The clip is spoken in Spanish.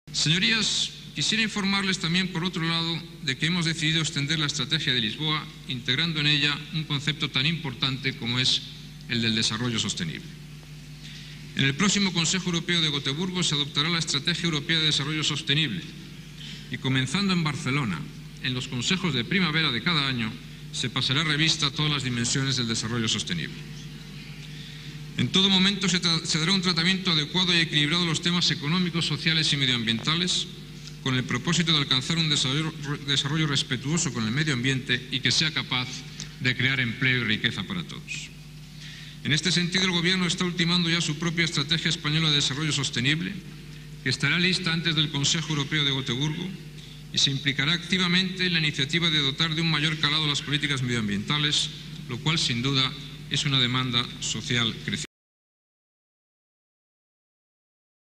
Señorías, quisiera informarles también, por otro lado, de que hemos decidido extender la Estrategia de Lisboa, integrando en ella un concepto tan importante como es el del desarrollo sostenible. En el próximo Consejo Europeo de Gotemburgo se adoptará la Estrategia Europea de Desarrollo Sostenible y, comenzando en Barcelona, en los consejos de primavera de cada año, se pasará revista a todas las dimensiones del desarrollo sostenible. En todo momento se dará un tratamiento adecuado y equilibrado a los temas económicos, sociales y medioambientales, con el propósito de alcanzar un desarrollo respetuoso con el medio ambiente y que sea capaz de crear empleo y riqueza para todos. En este sentido, el Gobierno está ultimando ya su propia Estrategia Española de Desarrollo Sostenible, que estará lista antes del Consejo Europeo de Gotemburgo y se implicará activamente en la iniciativa de dotar de un mayor calado las políticas medioambientales, lo cual, sin duda, es una demanda social creciente.